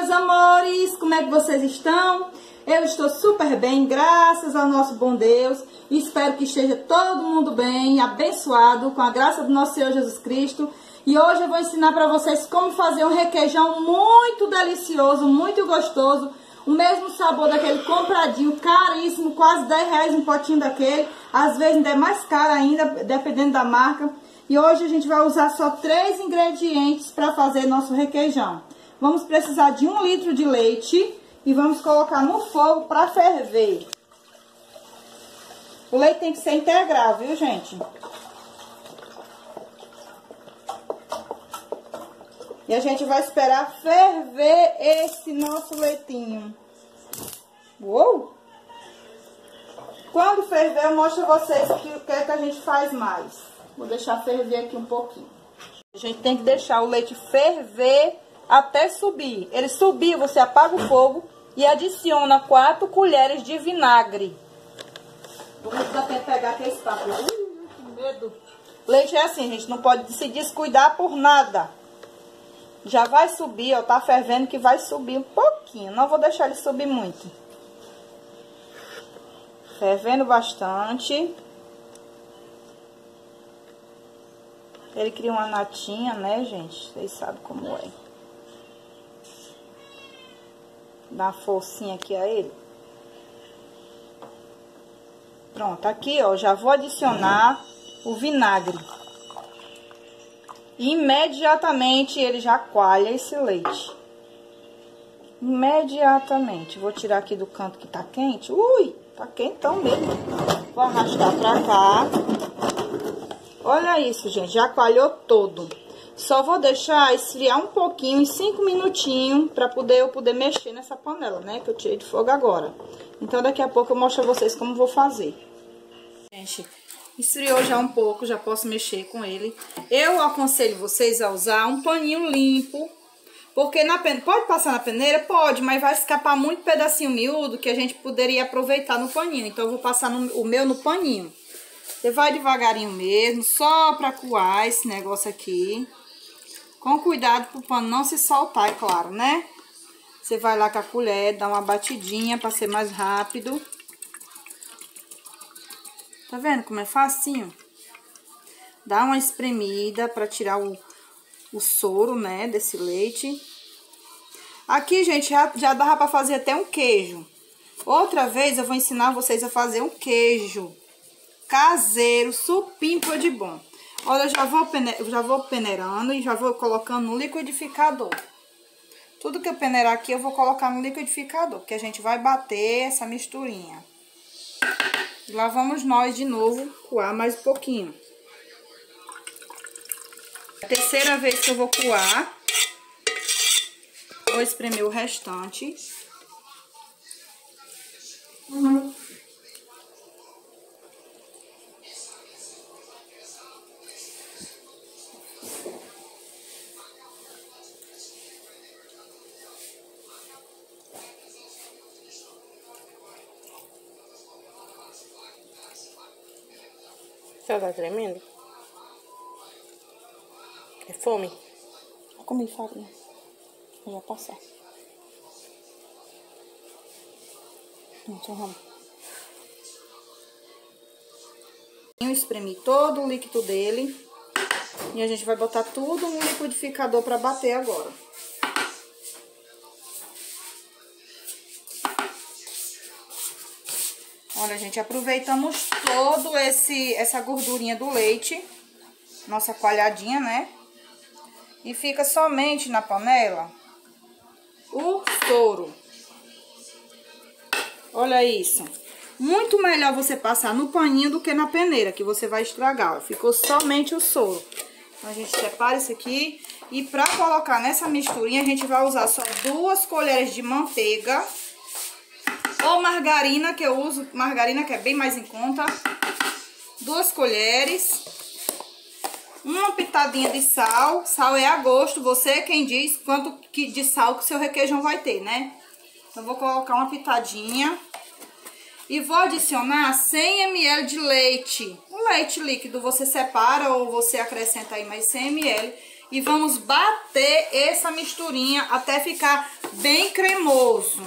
meus amores, como é que vocês estão? Eu estou super bem, graças ao nosso bom Deus. Espero que esteja todo mundo bem, abençoado, com a graça do nosso Senhor Jesus Cristo. E hoje eu vou ensinar para vocês como fazer um requeijão muito delicioso, muito gostoso. O mesmo sabor daquele compradinho, caríssimo, quase R$10 um potinho daquele. Às vezes ainda é mais caro ainda, dependendo da marca. E hoje a gente vai usar só 3 ingredientes para fazer nosso requeijão. Vamos precisar de 1 litro de leite e vamos colocar no fogo para ferver. O leite tem que ser integral, viu, gente? E a gente vai esperar ferver esse nosso leitinho. Uou! Quando ferver, eu mostro a vocês o que é que a gente faz mais. Vou deixar ferver aqui um pouquinho. A gente tem que deixar o leite ferver até subir. Ele subir, você apaga o fogo e adiciona 4 colheres de vinagre. Vou até pegar aqui a espátula. Que medo. Leite é assim, gente, não pode se descuidar por nada. Já vai subir, ó, tá fervendo que vai subir um pouquinho. Não vou deixar ele subir muito. Fervendo bastante. Ele cria uma natinha, né, gente? Vocês sabem como é. Dá uma forcinha aqui a ele. Pronto, aqui, ó, já vou adicionar o vinagre. E imediatamente ele já coalha esse leite. Imediatamente. Vou tirar aqui do canto que tá quente. Ui, tá quentão mesmo. Vou arrastar pra cá. Olha isso, gente, já coalhou todo. Só vou deixar esfriar um pouquinho, uns 5 minutinhos, pra eu poder mexer nessa panela, né? Que eu tirei de fogo agora. Então, daqui a pouco eu mostro a vocês como vou fazer. Gente, esfriou já um pouco, já posso mexer com ele. Eu aconselho vocês a usar um paninho limpo. Porque pode passar na peneira? Pode, mas vai escapar muito pedacinho miúdo que a gente poderia aproveitar no paninho. Então, eu vou passar o meu no paninho. Você vai devagarinho mesmo, só pra coar esse negócio aqui. Com cuidado pro pano não se soltar, é claro, né? Você vai lá com a colher, dá uma batidinha pra ser mais rápido. Tá vendo como é facinho? Dá uma espremida pra tirar o soro, né, desse leite. Aqui, gente, já dava pra fazer até um queijo. Outra vez eu vou ensinar vocês a fazer um queijo caseiro, supimpa de bom. Olha, eu já vou peneirando e já vou colocando no liquidificador. Tudo que eu peneirar aqui eu vou colocar no liquidificador, porque a gente vai bater essa misturinha. E lá vamos nós de novo coar mais um pouquinho. A terceira vez que eu vou coar, vou espremer o restante. Tá tremendo? É fome? Eu comi farinha. Eu já passar. Então vamos. Eu espremi todo o líquido dele. E a gente vai botar tudo no liquidificador para bater agora. Olha, gente, aproveitamos todo essa gordurinha do leite, nossa coalhadinha, né? E fica somente na panela o soro. Olha isso. Muito melhor você passar no paninho do que na peneira, que você vai estragar. Ó. Ficou somente o soro. Então, a gente separa isso aqui. E pra colocar nessa misturinha, a gente vai usar só 2 colheres de manteiga. Ou margarina, que eu uso margarina, que é bem mais em conta. 2 colheres. Uma pitadinha de sal. Sal é a gosto. Você é quem diz quanto de sal que o seu requeijão vai ter, né? Então, vou colocar uma pitadinha. E vou adicionar 100 ml de leite. O leite líquido você separa ou você acrescenta aí mais 100 ml. E vamos bater essa misturinha até ficar bem cremoso.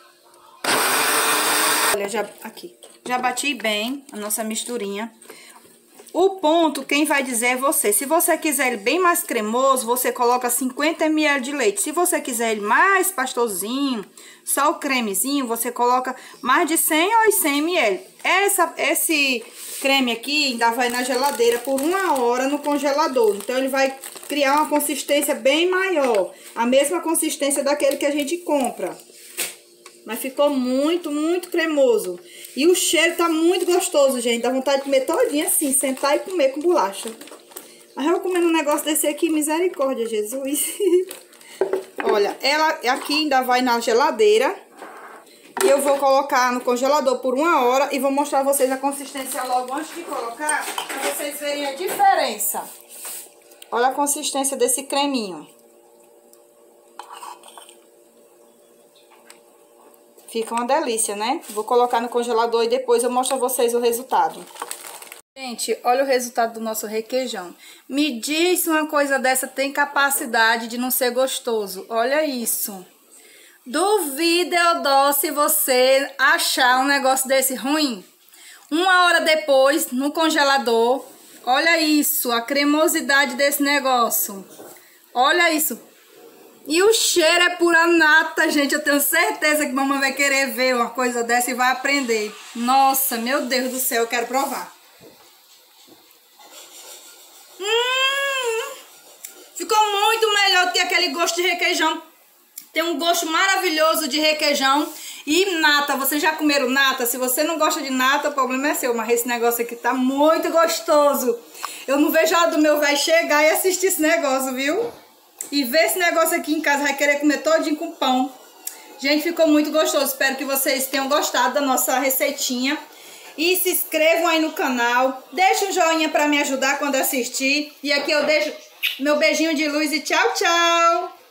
Olha, já bati bem a nossa misturinha. O ponto, quem vai dizer é você. Se você quiser ele bem mais cremoso, você coloca 50 ml de leite. Se você quiser ele mais pastosinho, só o cremezinho, você coloca mais de 100 ou 100 ml. Esse creme aqui ainda vai na geladeira por 1 hora no congelador. Então, ele vai criar uma consistência bem maior. A mesma consistência daquele que a gente compra. Mas ficou muito, muito cremoso. E o cheiro tá muito gostoso, gente. Dá vontade de comer todinho assim, sentar e comer com bolacha. Mas eu comendo um negócio desse aqui, misericórdia, Jesus. Olha, ela aqui ainda vai na geladeira. E eu vou colocar no congelador por 1 hora. E vou mostrar a vocês a consistência logo antes de colocar, pra vocês verem a diferença. Olha a consistência desse creminho. Fica uma delícia, né? Vou colocar no congelador e depois eu mostro a vocês o resultado. Gente, olha o resultado do nosso requeijão. Me diz se uma coisa dessa tem capacidade de não ser gostoso. Olha isso. Duvido, Eudó, se você achar um negócio desse ruim. 1 hora depois, no congelador. Olha isso, a cremosidade desse negócio. Olha isso. E o cheiro é pura nata, gente. Eu tenho certeza que mamãe vai querer ver uma coisa dessa e vai aprender. Nossa, meu Deus do céu, eu quero provar. Ficou muito melhor do que aquele gosto de requeijão. Tem um gosto maravilhoso de requeijão e nata. Vocês já comeram nata? Se você não gosta de nata, o problema é seu. Mas esse negócio aqui tá muito gostoso. Eu não vejo a hora do meu velho chegar e assistir esse negócio, viu? E ver esse negócio aqui em casa, vai querer comer todinho com pão. Gente, ficou muito gostoso. Espero que vocês tenham gostado da nossa receitinha. E se inscrevam aí no canal. Deixa um joinha pra me ajudar quando assistir. E aqui eu deixo meu beijinho de luz e tchau, tchau!